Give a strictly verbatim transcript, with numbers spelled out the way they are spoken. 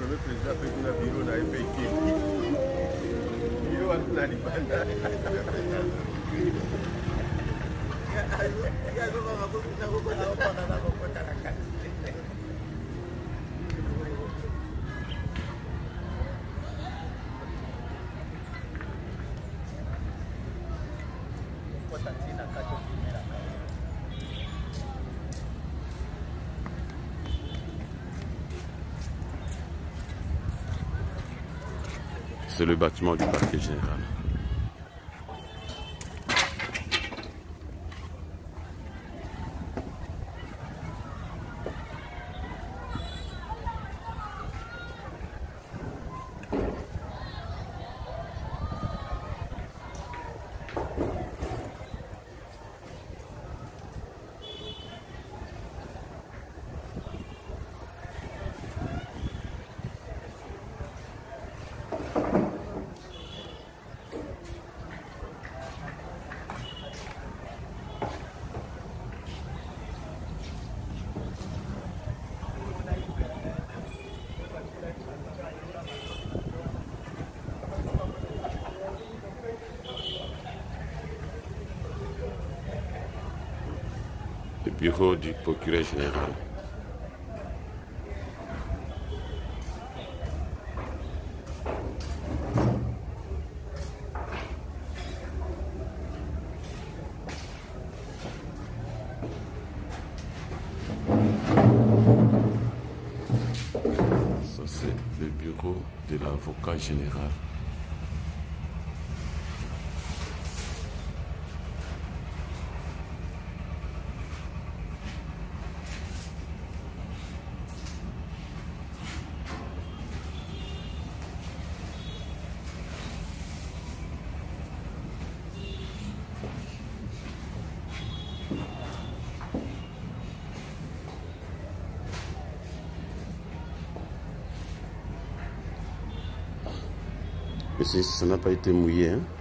premier président fait une bureau dans le pays. Bureau à la libanda. C'est le bâtiment du parquet général. Le bureau du procureur général. Ça c'est le bureau de l'avocat général. Mais ça n'a pas été mouillé, hein?